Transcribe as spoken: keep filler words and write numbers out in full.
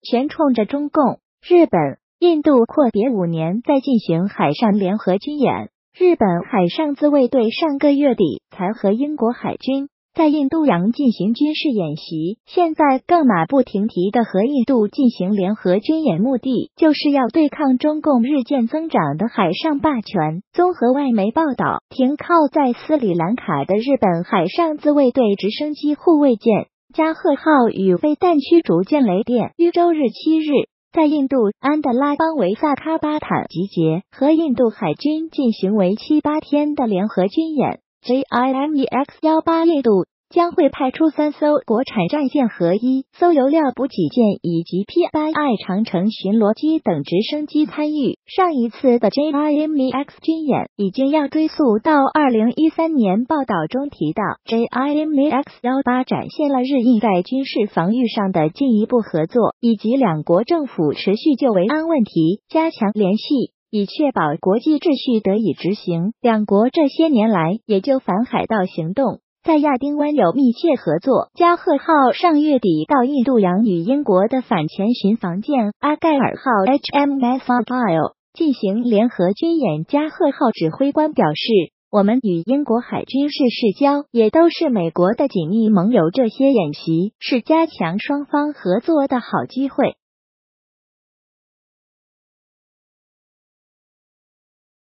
全冲着中共、日本、印度阔别五年再进行海上联合军演。日本海上自卫队上个月底才和英国海军在印度洋进行军事演习，现在更马不停蹄地和印度进行联合军演，目的就是要对抗中共日渐增长的海上霸权。综合外媒报道，停靠在斯里兰卡的日本海上自卫队直升机护卫舰加贺号与飞弹驱逐舰雷电于周日七日在印度安德拉邦维萨卡巴坦集结，和印度海军进行为期八天的联合军演。J I M E X 十八 印度将会派出三艘国产战舰和一艘油料补给舰以及 P I I 长城巡逻机等直升机参与。上一次的 J I M E X 军演已经要追溯到二零一三年，报道中提到 J I M E X 十八 展现了日印在军事防御上的进一步合作，以及两国政府持续就维安问题加强联系，以确保国际秩序得以执行。两国这些年来也就反海盗行动在亚丁湾有密切合作。加贺号上月底到印度洋与英国的反潜巡防舰阿盖尔号 H M S Argyle 进行联合军演。加贺号指挥官表示，我们与英国海军是世交，也都是美国的紧密盟友，这些演习是加强双方合作的好机会。